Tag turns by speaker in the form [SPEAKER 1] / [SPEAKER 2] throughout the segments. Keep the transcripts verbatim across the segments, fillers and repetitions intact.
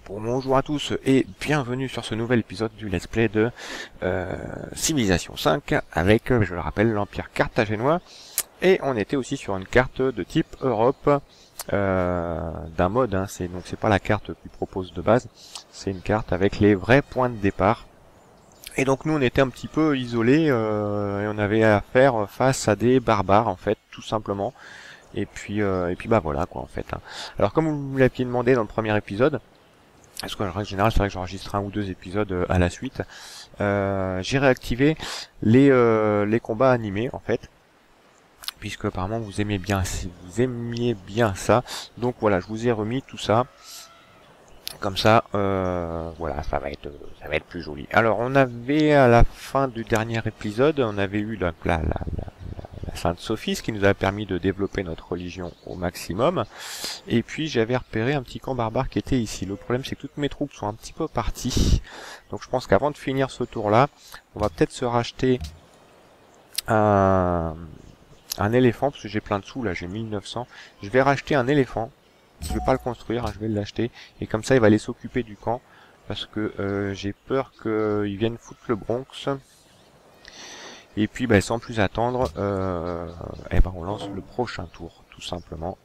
[SPEAKER 1] Bonjour à tous et bienvenue sur ce nouvel épisode du Let's Play de euh, Civilization cinq avec, je le rappelle, l'Empire carthaginois. Et on était aussi sur une carte de type Europe euh, d'un mode, hein, c'est donc c'est pas la carte qu'il propose de base, c'est une carte avec les vrais points de départ. Et donc nous on était un petit peu isolés euh, et on avait à faire face à des barbares en fait, tout simplement. Et puis euh, et puis bah voilà quoi en fait. Hein. Alors comme vous me l'aviez demandé dans le premier épisode, parce qu'en règle générale c'est vrai que j'enregistre un ou deux épisodes à la suite, euh, j'ai réactivé les euh, les combats animés en fait, puisque apparemment vous aimiez bien vous aimiez bien ça. Donc voilà, je vous ai remis tout ça. Comme ça, euh, voilà, ça va être, ça va être plus joli. Alors, on avait à la fin du dernier épisode, on avait eu la, la, la, la, la Sainte Sophie, ce qui nous a permis de développer notre religion au maximum. Et puis, j'avais repéré un petit camp barbare qui était ici. Le problème, c'est que toutes mes troupes sont un petit peu parties. Donc, je pense qu'avant de finir ce tour-là, on va peut-être se racheter un, un éléphant, parce que j'ai plein de sous, là, j'ai mille neuf cents. Je vais racheter un éléphant. Je vais pas le construire, hein, je vais l'acheter. Et comme ça, il va aller s'occuper du camp. Parce que euh, j'ai peur qu'il vienne foutre le Bronx. Et puis, bah, sans plus attendre, euh, eh ben, on lance le prochain tour, tout simplement.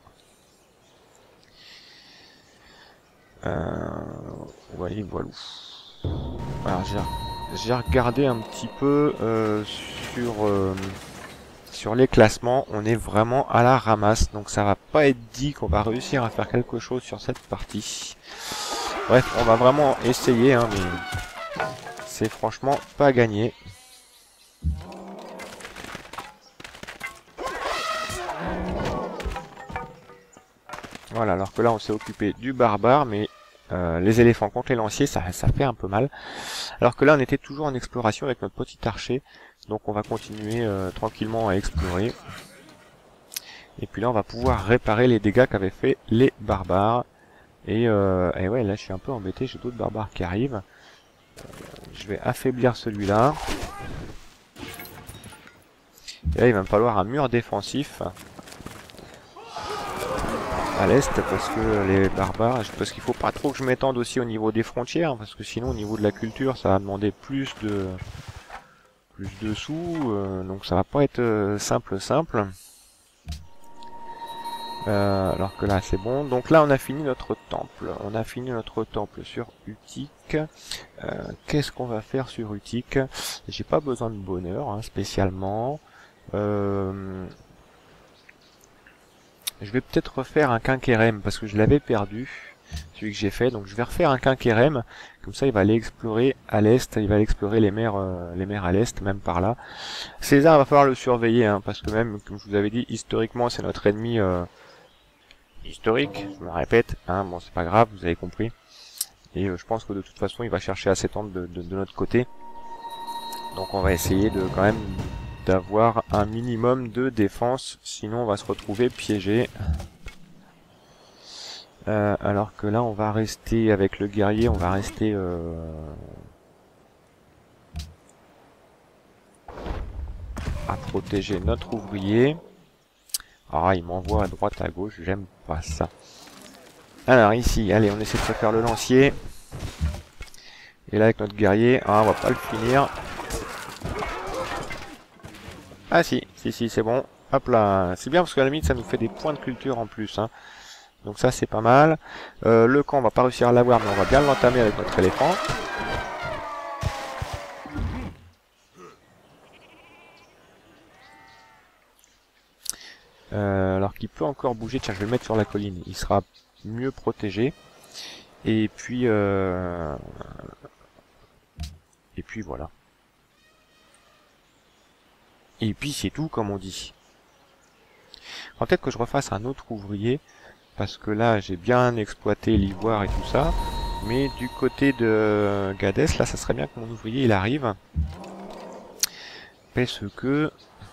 [SPEAKER 1] Euh, voyez, voilà. Alors, j'ai regardé un petit peu euh, sur... Euh, Sur les classements, on est vraiment à la ramasse, donc ça va pas être dit qu'on va réussir à faire quelque chose sur cette partie. Bref, on va vraiment essayer, hein, mais c'est franchement pas gagné. Voilà, alors que là on s'est occupé du barbare, mais euh, les éléphants contre les lanciers, ça, ça fait un peu mal. Alors que là on était toujours en exploration avec notre petit archer, donc on va continuer euh, tranquillement à explorer. Et puis là, on va pouvoir réparer les dégâts qu'avaient fait les barbares. Et, euh, et ouais, là, je suis un peu embêté. J'ai d'autres barbares qui arrivent. Euh, je vais affaiblir celui-là. Et là, il va me falloir un mur défensif à l'est, parce que les barbares, parce qu'il faut pas trop que je m'étende aussi au niveau des frontières, parce que sinon, au niveau de la culture, ça va demander plus de plus de sous. Euh, donc, ça va pas être euh, simple, simple. Euh, alors que là c'est bon. Donc là on a fini notre temple. On a fini notre temple sur Utique. Euh, Qu'est-ce qu'on va faire sur Utique? J'ai pas besoin de bonheur hein, spécialement. Euh, je vais peut-être refaire un quinquérème parce que je l'avais perdu. Celui que j'ai fait. Donc je vais refaire un quinquérème. Comme ça il va aller explorer à l'est. Il va aller explorer les mers, euh, les mers à l'est, même par là. César va falloir le surveiller hein, parce que même, comme je vous avais dit, historiquement c'est notre ennemi... Euh, historique, je me répète, hein, bon c'est pas grave, vous avez compris. Et euh, je pense que de toute façon il va chercher à s'étendre de, de, de notre côté. Donc on va essayer de quand même d'avoir un minimum de défense, sinon on va se retrouver piégé. Euh, alors que là on va rester avec le guerrier, on va rester euh, à protéger notre ouvrier. Ah, il m'envoie à droite à gauche, j'aime pas ça. Alors ici, allez, on essaie de se faire le lancier. Et là avec notre guerrier, ah, on va pas le finir. Ah si, si, si, c'est bon. Hop là, c'est bien parce qu'à la limite ça nous fait des points de culture en plus. Hein. Donc ça c'est pas mal. Euh, le camp on va pas réussir à l'avoir, mais on va bien l'entamer avec notre éléphant. Euh, alors qu'il peut encore bouger, tiens je vais le mettre sur la colline, il sera mieux protégé. Et puis euh... et puis voilà. Et puis c'est tout comme on dit. Peut-être que je refasse un autre ouvrier, parce que là j'ai bien exploité l'ivoire et tout ça. Mais du côté de Gadès, là ça serait bien que mon ouvrier il arrive. Parce que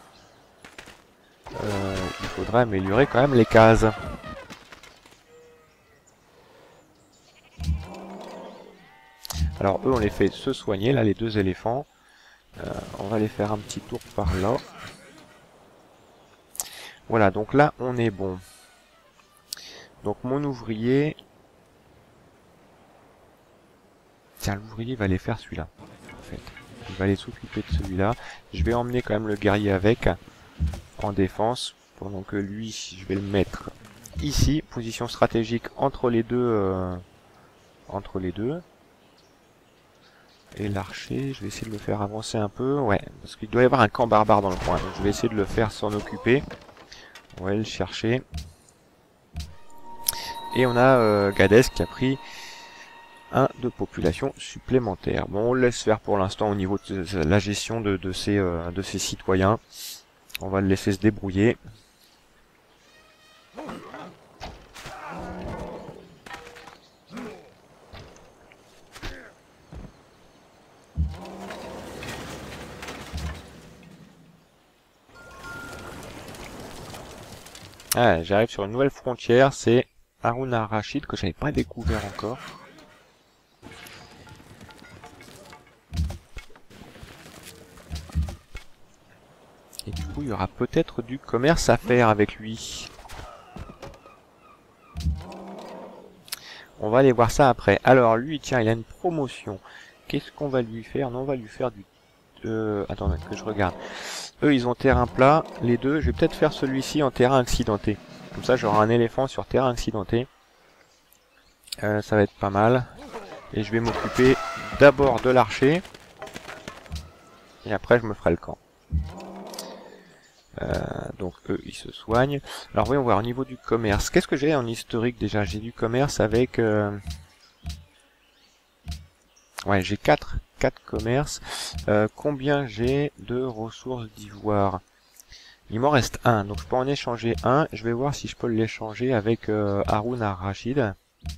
[SPEAKER 1] euh, il faudrait améliorer quand même les cases. Alors eux on les fait se soigner, là les deux éléphants. Euh, on va les faire un petit tour par là. Voilà, donc là on est bon. Donc mon ouvrier, Tiens, l'ouvrier va aller faire celui-là. En fait, il va aller s'occuper de celui-là. Je vais emmener quand même le guerrier avec en défense, pendant que lui, je vais le mettre ici, position stratégique entre les deux, euh, entre les deux. Et l'archer, je vais essayer de le faire avancer un peu, ouais, parce qu'il doit y avoir un camp barbare dans le coin, donc je vais essayer de le faire s'en occuper. On va aller le chercher. Et on a euh, Gadès qui a pris un de population supplémentaire. Bon, on le laisse faire pour l'instant au niveau de la gestion de, de, ces, euh, de ces citoyens. On va le laisser se débrouiller. Ah, j'arrive sur une nouvelle frontière, c'est Haroun al-Rachid que j'avais pas découvert encore. Et du coup, il y aura peut-être du commerce à faire avec lui. On va aller voir ça après. Alors lui, tiens, il a une promotion. Qu'est-ce qu'on va lui faire? Non, on va lui faire du... Euh, attends, que je regarde. Eux, ils ont terrain plat, les deux. Je vais peut-être faire celui-ci en terrain accidenté. Comme ça, j'aurai un éléphant sur terrain accidenté. Euh, ça va être pas mal. Et je vais m'occuper d'abord de l'archer. Et après, je me ferai le camp. Euh, donc eux, ils se soignent. Alors voyons voir au niveau du commerce. Qu'est-ce que j'ai en historique déjà? J'ai du commerce avec... Euh... Ouais, j'ai quatre commerces. Euh, combien j'ai de ressources d'ivoire? Il m'en reste un, donc je peux en échanger un. Je vais voir si je peux l'échanger avec euh, Haroun al-Rachid.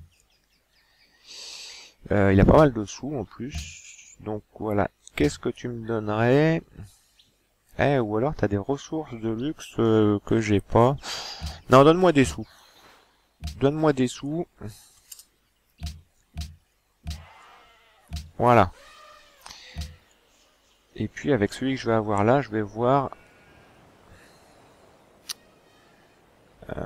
[SPEAKER 1] Euh, il a pas mal de sous en plus. Donc voilà. Qu'est-ce que tu me donnerais? Eh, ou alors t'as des ressources de luxe euh, que j'ai pas. Non, donne-moi des sous. Donne-moi des sous. Voilà. Et puis avec celui que je vais avoir là, je vais voir... Euh...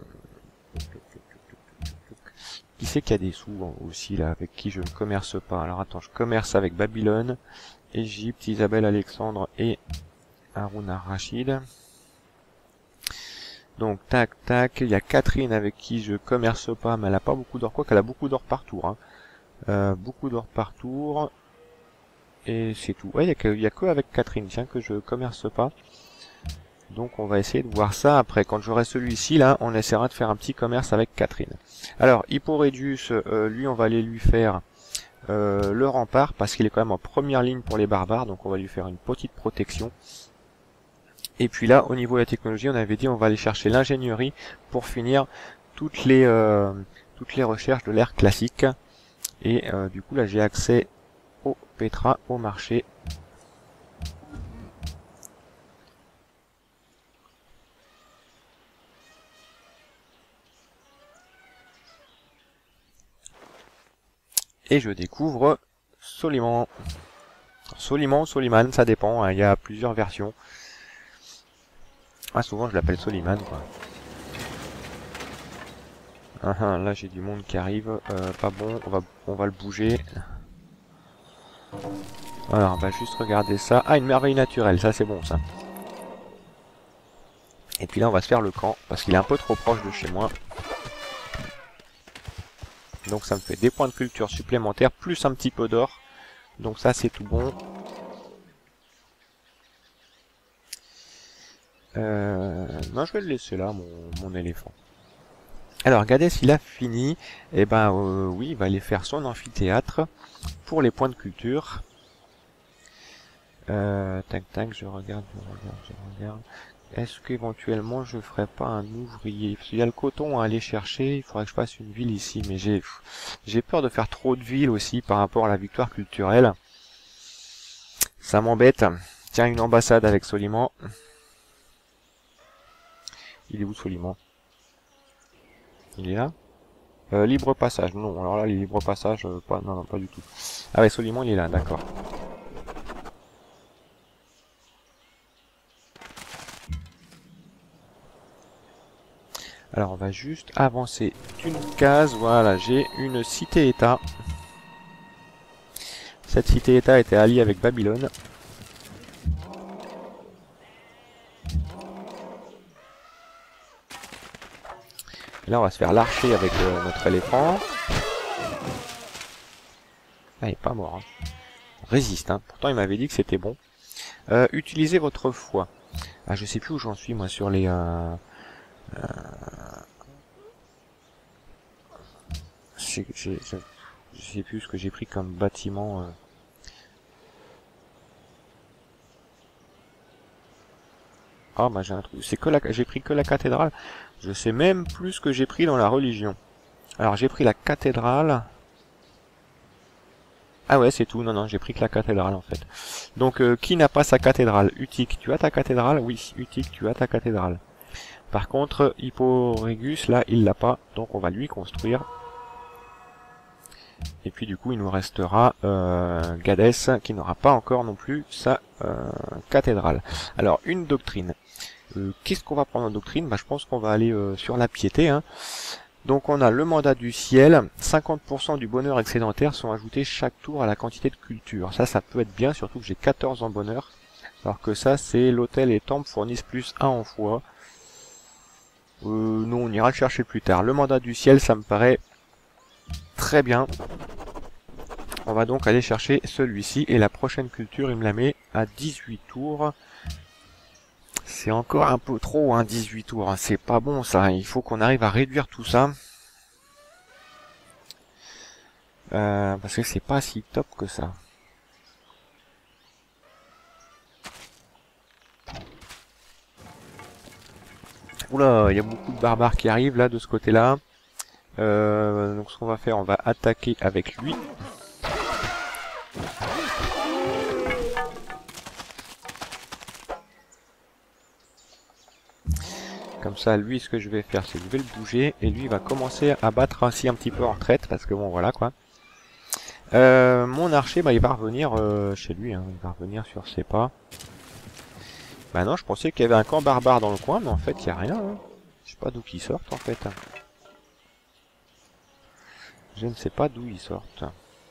[SPEAKER 1] Qui c'est qu'il y a des sous aussi là, avec qui je ne commerce pas? Alors attends, je commerce avec Babylone, Égypte, Isabelle Alexandre et Haroun al-Rachid. Donc tac tac, il y a Catherine avec qui je commerce pas, mais elle a pas beaucoup d'or, quoi qu'elle a beaucoup d'or par tour. Hein. Euh, beaucoup d'or par tour. Et c'est tout. Ouais, il y a que, il y a que avec Catherine, tiens, que je commerce pas. Donc on va essayer de voir ça après. Quand j'aurai celui-ci, là, on essaiera de faire un petit commerce avec Catherine. Alors, Hipporédius, euh, lui, on va aller lui faire euh, le rempart, parce qu'il est quand même en première ligne pour les barbares, donc on va lui faire une petite protection. Et puis là, au niveau de la technologie, on avait dit on va aller chercher l'ingénierie pour finir toutes les euh, toutes les recherches de l'ère classique. Et euh, du coup, là, j'ai accès au Petra, au marché. Et je découvre Soliman. Soliman ou Soliman, ça dépend, hein, il y a plusieurs versions. Ah, souvent je l'appelle Soliman, quoi. Ah, ah, là j'ai du monde qui arrive, euh, pas bon, on va, on va le bouger. Alors, on va juste regarder ça. Ah, une merveille naturelle, ça c'est bon ça. Et puis là on va se faire le camp, parce qu'il est un peu trop proche de chez moi. Donc ça me fait des points de culture supplémentaires, plus un petit peu d'or. Donc ça c'est tout bon. Euh, non, je vais le laisser là, mon, mon éléphant. Alors, Gadès, il a fini. Et ben euh, oui, il va aller faire son amphithéâtre pour les points de culture. Euh, tac, tac, je regarde, je regarde, je regarde. Est-ce qu'éventuellement je ferais pas un ouvrier? Parce qu'il y a le coton à aller chercher, il faudrait que je fasse une ville ici, mais j'ai j'ai peur de faire trop de villes aussi par rapport à la victoire culturelle. Ça m'embête. Tiens, une ambassade avec Soliman. Il est où Soliman? Il est là? euh, Libre passage, non, alors là, les libres passages, euh, pas, non, non, pas du tout. Ah ouais, Soliman, il est là, d'accord. Alors on va juste avancer d'une case, voilà, j'ai une cité-état. Cette cité-état était alliée avec Babylone. Et là on va se faire l'archer avec euh, notre éléphant. Ah, il est pas mort. Hein. Résiste, hein. Pourtant il m'avait dit que c'était bon. Euh, utilisez votre foi. Ah, je sais plus où j'en suis moi sur les... Euh, euh, je sais plus ce que j'ai pris comme bâtiment. Euh. Ah bah j'ai un truc. C'est que la, j'ai pris que la cathédrale. Je sais même plus ce que j'ai pris dans la religion. Alors j'ai pris la cathédrale. Ah ouais c'est tout. Non non j'ai pris que la cathédrale en fait. Donc euh, qui n'a pas sa cathédrale? Utique, tu as ta cathédrale? Oui, Utique, tu as ta cathédrale. Par contre Hipporégus là il l'a pas. Donc on va lui construire. Et puis du coup il nous restera euh, Gadès qui n'aura pas encore non plus sa euh, cathédrale. Alors une doctrine. Euh, Qu'est-ce qu'on va prendre en doctrine? Bah, je pense qu'on va aller euh, sur la piété. Hein. Donc on a le mandat du ciel. cinquante pour cent du bonheur excédentaire sont ajoutés chaque tour à la quantité de culture. Ça, ça peut être bien, surtout que j'ai quatorze en bonheur. Alors que ça, c'est l'hôtel et temple fournissent plus un en foi. Euh, nous, on ira le chercher plus tard. Le mandat du ciel, ça me paraît très bien. On va donc aller chercher celui-ci. Et la prochaine culture, il me la met à dix-huit tours. C'est encore un peu trop, hein, dix-huit tours. Hein. C'est pas bon, ça. Il faut qu'on arrive à réduire tout ça. Euh, parce que c'est pas si top que ça. Oula, il y a beaucoup de barbares qui arrivent là, de ce côté-là. Euh, donc ce qu'on va faire, on va attaquer avec lui. Comme ça, lui, ce que je vais faire, c'est que je vais le bouger. Et lui, il va commencer à battre ainsi un petit peu en retraite. Parce que bon, voilà quoi. Euh, mon archer, bah, il va revenir euh, chez lui. Hein, il va revenir sur ses pas. Bah non, je pensais qu'il y avait un camp barbare dans le coin. Mais en fait, il n'y a rien. Hein. Je sais pas d'où ils sortent, en fait. Je ne sais pas d'où ils sortent.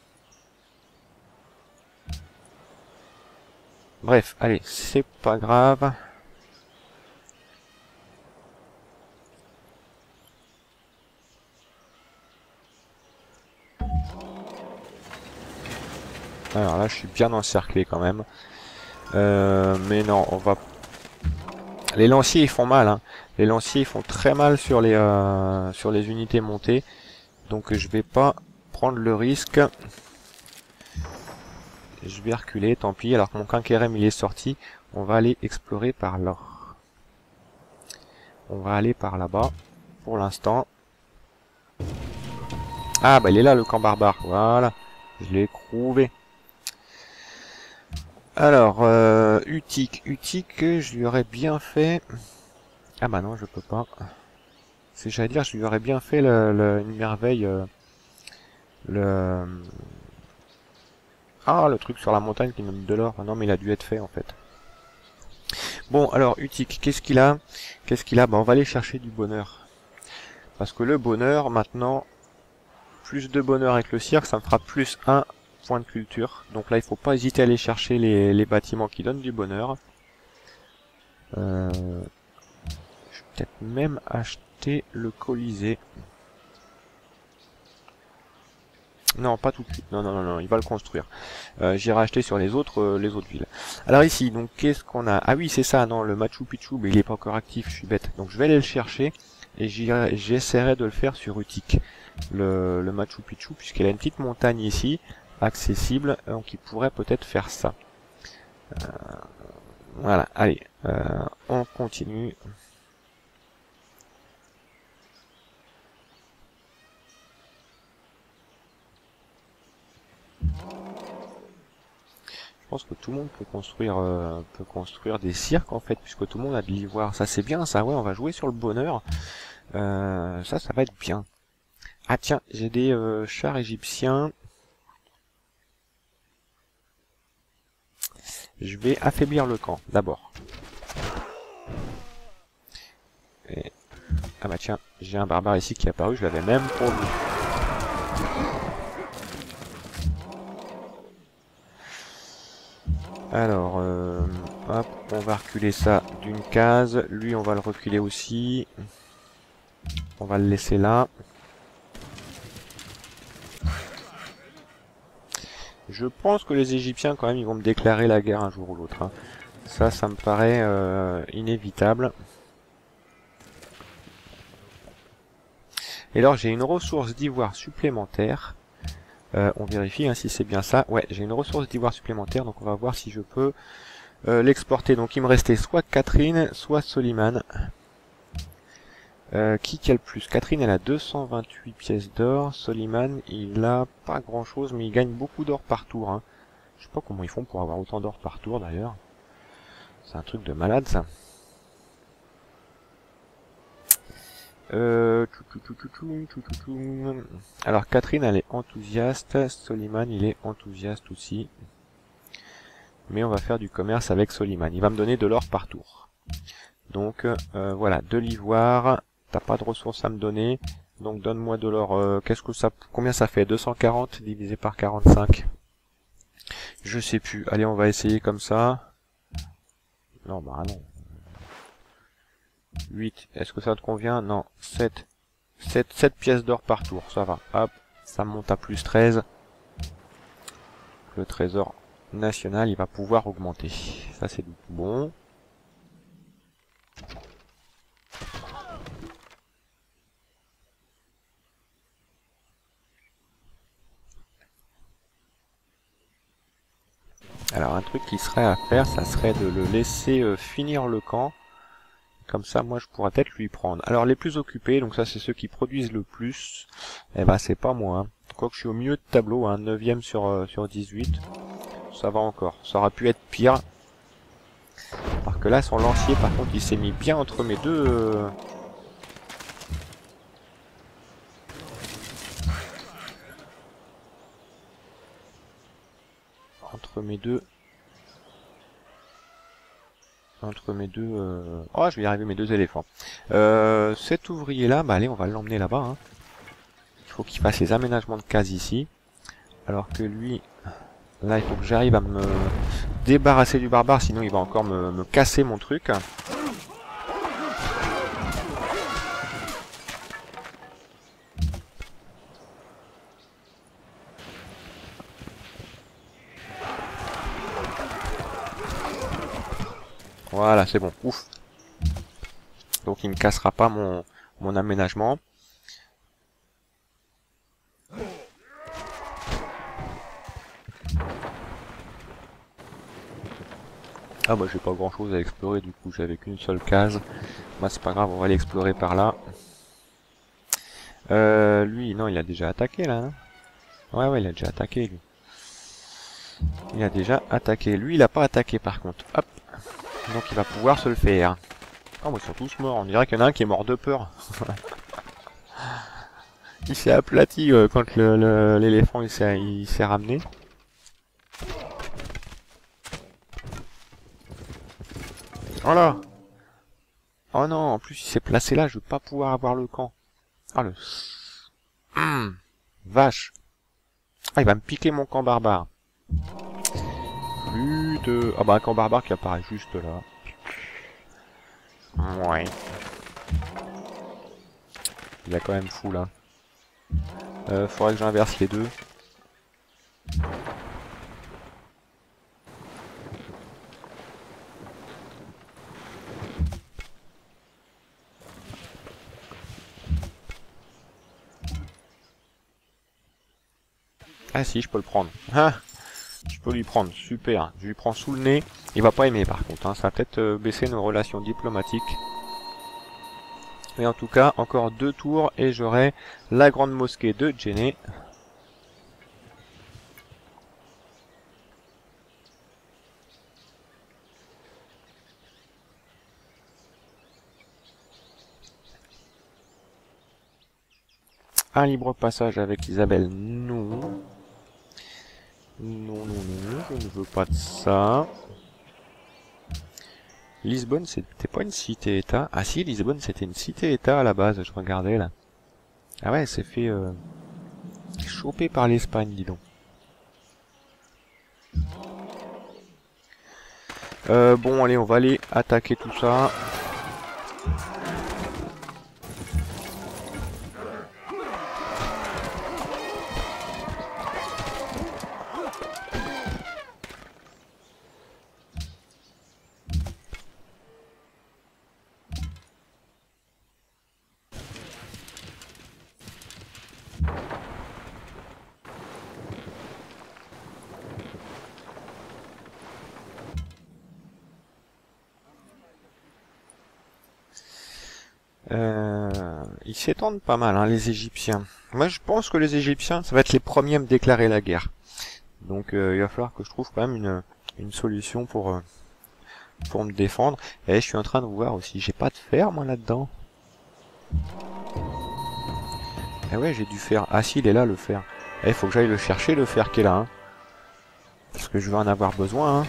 [SPEAKER 1] Bref, allez, c'est pas grave. Alors là, je suis bien encerclé quand même. Euh, mais non, on va... Les lanciers, ils font mal. Hein. Les lanciers, ils font très mal sur les, euh, sur les unités montées. Donc je vais pas prendre le risque. Je vais reculer, tant pis. Alors que mon quinquérème, il est sorti. On va aller explorer par là. On va aller par là-bas. Pour l'instant. Ah, bah il est là, le camp barbare. Voilà. Je l'ai trouvé. Alors, euh, Utique, Utique, je lui aurais bien fait... Ah bah non, je peux pas. C'est, j'allais dire, je lui aurais bien fait le, le, une merveille... Euh, le... Ah, le truc sur la montagne qui me donne de l'or. Non, mais il a dû être fait, en fait. Bon, alors, Utique, qu'est-ce qu'il a? Qu'est-ce qu'il a? Bah, on va aller chercher du bonheur. Parce que le bonheur, maintenant, plus de bonheur avec le cirque, ça me fera plus un point de culture. Donc là, il faut pas hésiter à aller chercher les, les bâtiments qui donnent du bonheur. Euh, je vais peut-être même acheter le Colisée. Non, pas tout de suite. Non, non, non, non, il va le construire. Euh, J'irai acheter sur les autres, euh, les autres villes. Alors ici, donc qu'est-ce qu'on a? Ah oui, c'est ça. Non, le Machu Picchu, mais il est pas encore actif. Je suis bête. Donc je vais aller le chercher et j'essaierai de le faire sur Utique, le, le Machu Picchu, puisqu'il a une petite montagne ici. Accessible, donc il pourrait peut-être faire ça. Euh, voilà, allez, euh, on continue. Je pense que tout le monde peut construire, euh, peut construire des cirques en fait, puisque tout le monde a de l'ivoire. Ça c'est bien, ça. Ouais, on va jouer sur le bonheur. Euh, ça, ça va être bien. Ah tiens, j'ai des euh, chars égyptiens. Je vais affaiblir le camp, d'abord. Et... Ah bah tiens, j'ai un barbare ici qui est apparu, je l'avais même pas vu. Alors, euh, hop, on va reculer ça d'une case. Lui, on va le reculer aussi. On va le laisser là. Je pense que les Égyptiens, quand même, ils vont me déclarer la guerre un jour ou l'autre. Hein. Ça, ça me paraît euh, inévitable. Et alors, j'ai une ressource d'ivoire supplémentaire. Euh, on vérifie hein, si c'est bien ça. Ouais, j'ai une ressource d'ivoire supplémentaire, donc on va voir si je peux euh, l'exporter. Donc il me restait soit Catherine, soit Soliman. Euh, qui qui a le plus? Catherine, elle a deux cent vingt-huit pièces d'or. Soliman, il a pas grand chose, mais il gagne beaucoup d'or par tour. Hein. Je sais pas comment ils font pour avoir autant d'or par tour d'ailleurs. C'est un truc de malade ça. Euh... Alors Catherine, elle est enthousiaste. Soliman, il est enthousiaste aussi. Mais on va faire du commerce avec Soliman. Il va me donner de l'or par tour. Donc euh, voilà, de l'ivoire. T'as pas de ressources à me donner, donc donne-moi de l'or. Euh, Qu'est-ce que ça, combien ça fait? deux cent quarante divisé par quarante-cinq. Je sais plus. Allez, on va essayer comme ça. Non, bah non. huit. Est-ce que ça te convient? Non. sept. sept, sept pièces d'or par tour. Ça va. Hop. Ça monte à plus treize. Le trésor national, il va pouvoir augmenter. Ça, c'est du tout bon. Alors un truc qui serait à faire, ça serait de le laisser euh, finir le camp. Comme ça, moi, je pourrais peut-être lui prendre. Alors les plus occupés, donc ça c'est ceux qui produisent le plus. Eh ben c'est pas moi. Hein. Quoique je suis au milieu de tableau, un hein, neuvième sur, euh, sur dix-huit. Ça va encore. Ça aurait pu être pire. Parce que là, son lancier, par contre, il s'est mis bien entre mes deux... Euh... Entre mes deux... Entre mes deux... Euh... Oh, je vais y arriver, mes deux éléphants. Euh, cet ouvrier-là, bah allez, on va l'emmener là-bas. Hein. Il faut qu'il fasse les aménagements de cases ici. Alors que lui... Là, il faut que j'arrive à me débarrasser du barbare, sinon il va encore me, me casser mon truc. Voilà, c'est bon. Ouf. Donc il ne cassera pas mon, mon aménagement. Ah bah j'ai pas grand chose à explorer du coup, j'avais qu'une seule case. Bah c'est pas grave, on va aller explorer par là. Euh, lui, non, il a déjà attaqué là. Hein. Ouais, ouais, il a déjà attaqué lui. Il a déjà attaqué. Lui, il a pas attaqué par contre. Hop. Donc il va pouvoir se le faire. Oh, bah, ils sont tous morts. On dirait qu'il y en a un qui est mort de peur. Il s'est aplati euh, quand l'éléphant il s'est il s'est ramené. Voilà. Oh non, en plus il s'est placé là, je vais pas pouvoir avoir le camp. Ah le... Mmh. Vache. Ah, il va me piquer mon camp barbare. Plus de... Ah bah un camp barbare qui apparaît juste là. Ouais. Il a quand même fou là. Euh, faudrait que j'inverse les deux. Ah si, je peux le prendre. Ah, je peux lui prendre, super. Je lui prends sous le nez. Il va pas aimer par contre. Hein. Ça va peut-être euh, baisser nos relations diplomatiques. Mais en tout cas, encore deux tours et j'aurai la grande mosquée de Djenné. Un libre passage avec Isabelle, non. Non, non, non, je ne veux pas de ça. Lisbonne, c'était pas une cité-état. Ah si, Lisbonne, c'était une cité-état à la base, je regardais là. Ah ouais, elle s'est fait euh, choper par l'Espagne, dis donc. Euh, bon, allez, on va aller attaquer tout ça. Euh, ils s'étendent pas mal, hein, les Égyptiens. Moi, je pense que les Égyptiens, ça va être les premiers à me déclarer la guerre. Donc, euh, il va falloir que je trouve quand même une, une solution pour, euh, pour me défendre. Et je suis en train de voir aussi, j'ai pas de fer, moi, là-dedans. Eh ouais, j'ai du fer. Ah si, il est là, le fer. Eh, faut que j'aille le chercher, le fer qui est là, hein. Parce que je vais en avoir besoin, hein.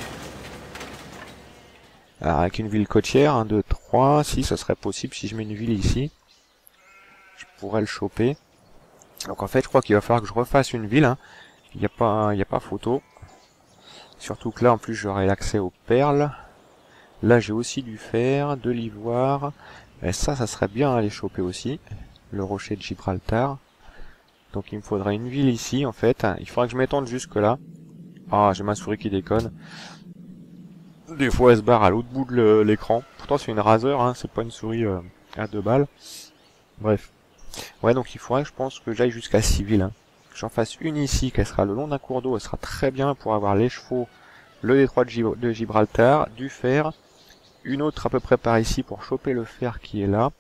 [SPEAKER 1] Alors, avec une ville côtière, un, deux, trois, si, ça serait possible si je mets une ville ici. Je pourrais le choper. Donc en fait, je crois qu'il va falloir que je refasse une ville, hein. Il n'y a pas, il y a pas photo. Surtout que là, en plus, j'aurai l'accès aux perles. Là, j'ai aussi du fer, de l'ivoire. Et ça, ça serait bien à aller choper aussi. Le rocher de Gibraltar. Donc il me faudrait une ville ici, en fait. Il faudrait que je m'étende jusque là. Ah, j'ai ma souris qui déconne. Des fois, elle se barre à l'autre bout de l'écran. Pourtant, c'est une Razer, hein, c'est pas une souris euh, à deux balles. Bref. Ouais, donc il faudrait, je pense, que j'aille jusqu'à six villes. Hein. Que j'en fasse une ici, qu'elle sera le long d'un cours d'eau. Elle sera très bien pour avoir les chevaux, le détroit de, Gib de Gibraltar, du fer. Une autre à peu près par ici pour choper le fer qui est là.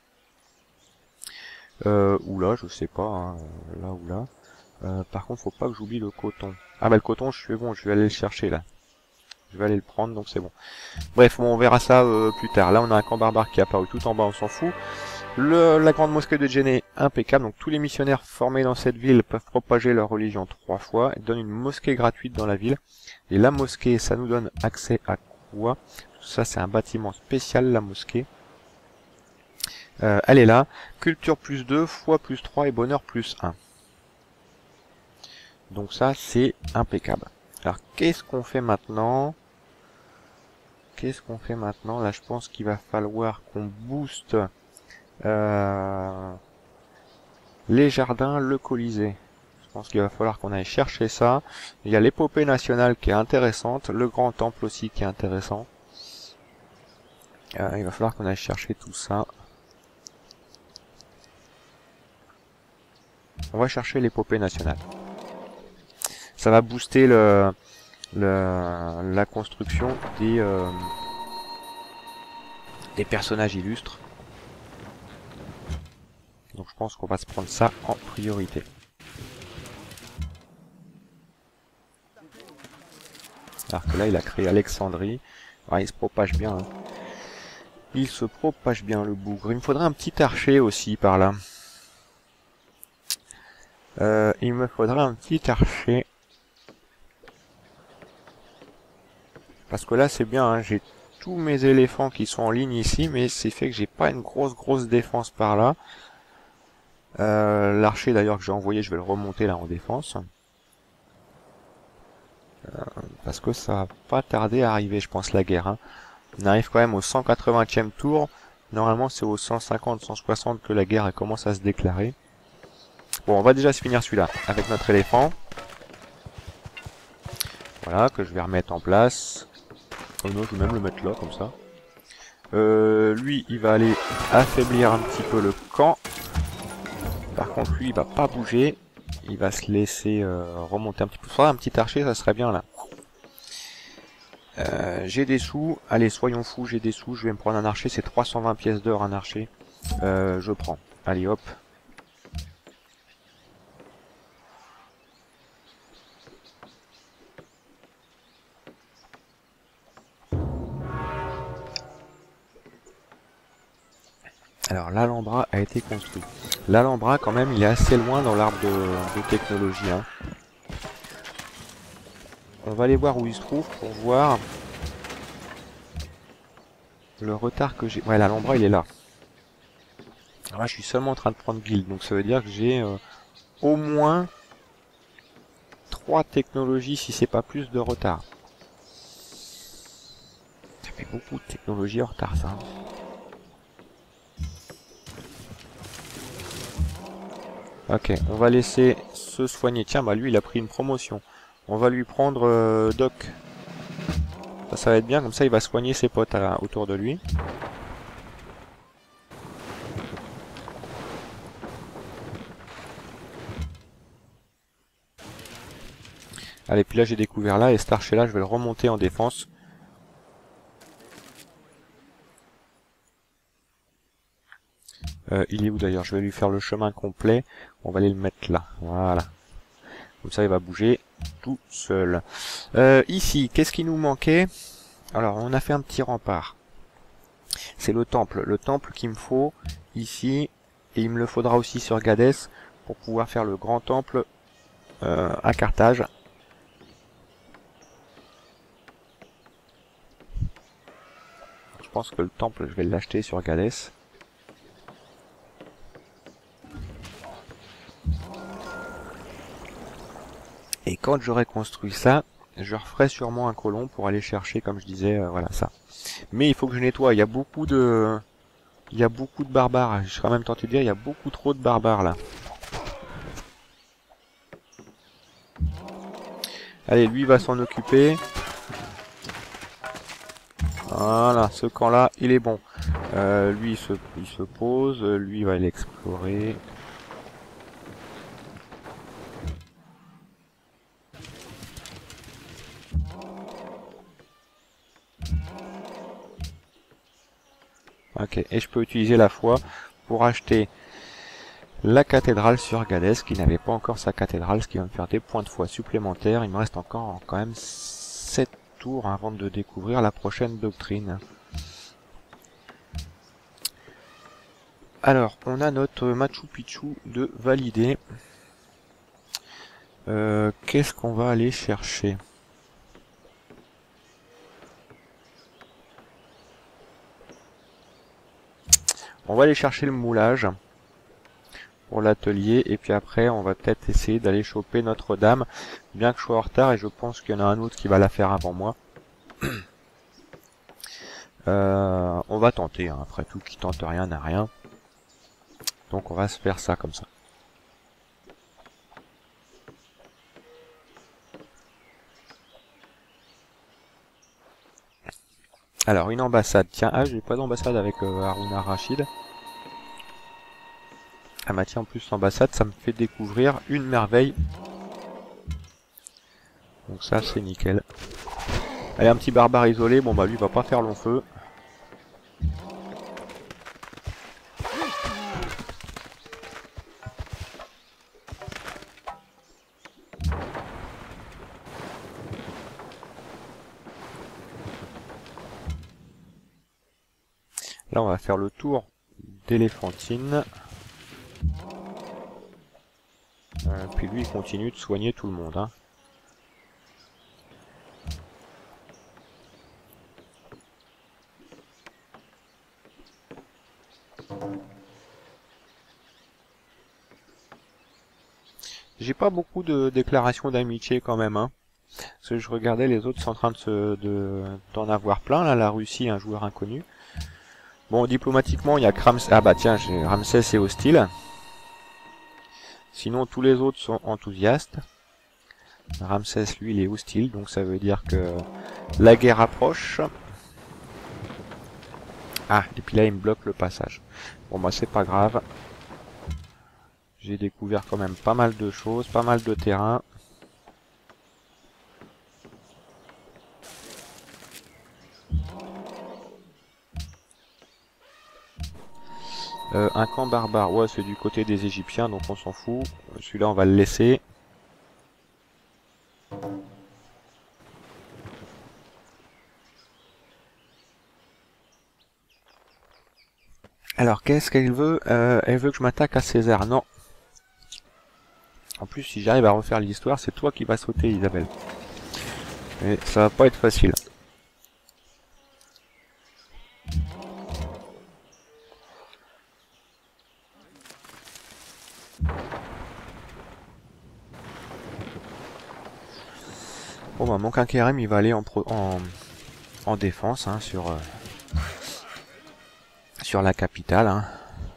[SPEAKER 1] Euh, ou là, je sais pas, hein, là ou là. Euh, par contre, faut pas que j'oublie le coton. Ah bah le coton, je suis bon, je vais aller le chercher là. Je vais aller le prendre, donc c'est bon. Bref, bon, on verra ça euh, plus tard. Là, on a un camp barbare qui est apparu tout en bas, on s'en fout. Le, la grande mosquée de Djenné, impeccable. Donc tous les missionnaires formés dans cette ville peuvent propager leur religion trois fois. Et donnent une mosquée gratuite dans la ville. Et la mosquée, ça nous donne accès à quoi? Tout ça, c'est un bâtiment spécial, la mosquée. Euh, elle est là. Culture plus deux, foi plus trois et bonheur plus un. Donc ça, c'est impeccable. Alors, qu'est-ce qu'on fait maintenant? Qu'est-ce qu'on fait maintenant? Là, je pense qu'il va falloir qu'on booste euh, les jardins, le Colisée. Je pense qu'il va falloir qu'on aille chercher ça. Il y a l'épopée nationale qui est intéressante, le grand temple aussi qui est intéressant. Euh, il va falloir qu'on aille chercher tout ça. On va chercher l'épopée nationale. Ça va booster le... Le, la construction des, euh, des personnages illustres. Donc je pense qu'on va se prendre ça en priorité. Alors que là il a créé Alexandrie. Ah, il se propage bien. Hein. Il se propage bien le bougre. Il me faudrait un petit archer aussi par là. Euh, il me faudrait un petit archer. Parce que là c'est bien, hein, j'ai tous mes éléphants qui sont en ligne ici, mais c'est fait que j'ai pas une grosse grosse défense par là. Euh, L'archer d'ailleurs que j'ai envoyé, je vais le remonter là en défense. Euh, parce que ça va pas tarder à arriver, je pense, la guerre. Hein. On arrive quand même au cent quatre-vingtième tour. Normalement c'est au cent cinquante, cent soixante que la guerre elle commence à se déclarer. Bon, on va déjà se finir celui-là avec notre éléphant. Voilà, que je vais remettre en place. Oh non, je vais même le mettre là, comme ça. Euh, lui, il va aller affaiblir un petit peu le camp. Par contre, lui, il va pas bouger. Il va se laisser euh, remonter un petit peu. Faudrait un petit archer, ça serait bien, là. Euh, j'ai des sous. Allez, soyons fous, j'ai des sous. Je vais me prendre un archer. C'est trois cent vingt pièces d'or, un archer. Euh, je prends. Allez, hop. Alors l'Alhambra a été construit. L'Alhambra quand même il est assez loin dans l'arbre de, de technologie. Hein. On va aller voir où il se trouve pour voir le retard que j'ai. Ouais, l'Alhambra il est là. Alors là je suis seulement en train de prendre guild, donc ça veut dire que j'ai euh, au moins trois technologies si c'est pas plus de retard. Et beaucoup de technologie en retard, ça. Ok, on va laisser se soigner. Tiens, bah lui, il a pris une promotion. On va lui prendre euh, Doc. Ça, ça va être bien, comme ça, il va soigner ses potes à, autour de lui. Allez, puis là, j'ai découvert là, et cet archer-là, je vais le remonter en défense. Euh, il est où d'ailleurs? Je vais lui faire le chemin complet. On va aller le mettre là. Voilà. Comme ça, il va bouger tout seul. Euh, ici, qu'est-ce qui nous manquait? Alors, on a fait un petit rempart. C'est le temple. Le temple qu'il me faut ici. Et il me le faudra aussi sur Gadès pour pouvoir faire le grand temple euh, à Carthage. Je pense que le temple, je vais l'acheter sur Gadès. Et quand j'aurai construit ça, je referai sûrement un colon pour aller chercher, comme je disais, euh, voilà ça. Mais il faut que je nettoie. Il y a beaucoup de, il y a beaucoup de barbares. Je serais quand même tenté de dire, il y a beaucoup trop de barbares là. Allez, lui va s'en occuper. Voilà, ce camp-là, il est bon. Euh, lui, il se, il se pose. Lui, il va l'explorer. Ok, et je peux utiliser la foi pour acheter la cathédrale sur Gadès, qui n'avait pas encore sa cathédrale, ce qui va me faire des points de foi supplémentaires. Il me reste encore quand même sept tours avant de découvrir la prochaine doctrine. Alors, on a notre Machu Picchu de validé. Euh, Qu'est-ce qu'on va aller chercher? On va aller chercher le moulage pour l'atelier, et puis après on va peut-être essayer d'aller choper Notre-Dame, bien que je sois en retard, et je pense qu'il y en a un autre qui va la faire avant moi. Euh, on va tenter, hein, après tout, qui tente rien n'a rien. Donc on va se faire ça comme ça. Alors une ambassade, tiens, ah j'ai pas d'ambassade avec euh, Haruna Rachid. Ah bah tiens, en plus l'ambassade, ça me fait découvrir une merveille. Donc ça c'est nickel. Allez, un petit barbare isolé, bon bah lui va pas faire long feu. Là on va faire le tour d'Éléphantine. Euh, puis lui il continue de soigner tout le monde, hein. J'ai pas beaucoup de déclarations d'amitié quand même, hein. Parce que je regardais, les autres sont en train de se, de, d'en avoir plein, là, la Russie, un joueur inconnu. Bon, diplomatiquement, il y a Ramsès, ah bah tiens, j'ai Ramsès est hostile. Sinon, tous les autres sont enthousiastes. Ramsès, lui, il est hostile, donc ça veut dire que la guerre approche. Ah, et puis là, il me bloque le passage. Bon, bah, c'est pas grave. J'ai découvert quand même pas mal de choses, pas mal de terrain. Euh, un camp barbare, ouais, c'est du côté des Égyptiens, donc on s'en fout. Celui-là, on va le laisser. Alors, qu'est-ce qu'elle veut? euh, Elle veut que je m'attaque à César. Non. En plus, si j'arrive à refaire l'histoire, c'est toi qui vas sauter, Isabelle. Et ça va pas être facile. Bon bah mon quinquérème il va aller en, pro en, en défense hein, sur euh, sur la capitale. Hein.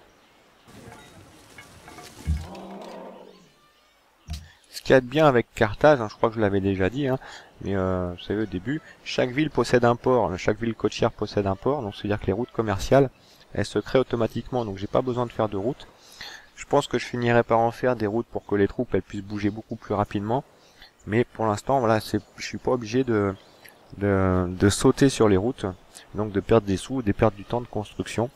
[SPEAKER 1] Ce qu'il y a de bien avec Carthage, hein, je crois que je l'avais déjà dit, hein, mais euh, vous savez au début, chaque ville possède un port, chaque ville côtière possède un port, donc c'est-à-dire que les routes commerciales, elles se créent automatiquement, donc j'ai pas besoin de faire de route. Je pense que je finirai par en faire des routes pour que les troupes elles puissent bouger beaucoup plus rapidement, mais pour l'instant, voilà, c'est, je suis pas obligé de, de de sauter sur les routes, donc de perdre des sous ou de perdre du temps de construction.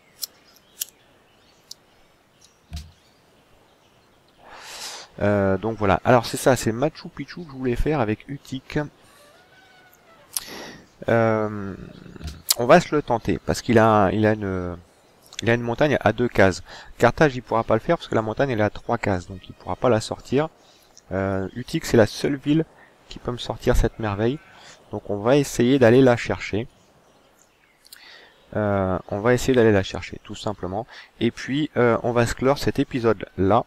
[SPEAKER 1] Euh, donc voilà, alors c'est ça, c'est Machu Picchu que je voulais faire avec Utique. Euh, on va se le tenter parce qu'il a, il a une, il a une montagne à deux cases. Carthage il pourra pas le faire parce que la montagne elle est à trois cases, donc il pourra pas la sortir. Euh, Utique c'est la seule ville qui peut me sortir cette merveille, donc on va essayer d'aller la chercher. Euh, on va essayer d'aller la chercher tout simplement. Et puis euh, on va se clore cet épisode là.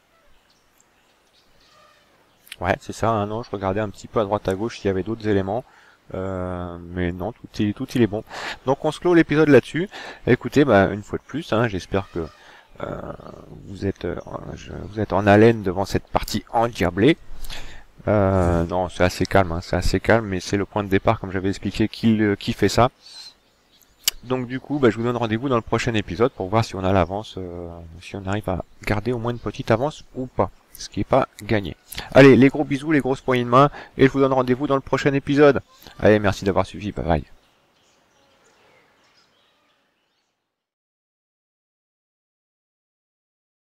[SPEAKER 1] Ouais, c'est ça, hein, non, je regardais un petit peu à droite à gauche s'il y avait d'autres éléments. Euh, mais non, tout est, tout il est bon. Donc on se clôt l'épisode là-dessus. Écoutez, bah, une fois de plus, hein, j'espère que euh, vous êtes euh, je, vous êtes en haleine devant cette partie endiablée. Euh, non, c'est assez calme, hein, c'est assez calme, mais c'est le point de départ, comme j'avais expliqué, qui, euh, qui fait ça. Donc du coup, bah, je vous donne rendez-vous dans le prochain épisode pour voir si on a l'avance, euh, si on arrive à garder au moins une petite avance ou pas. Ce qui n'est pas gagné. Allez, les gros bisous, les grosses poignées de main, et je vous donne rendez-vous dans le prochain épisode. Allez, merci d'avoir suivi, bye bye.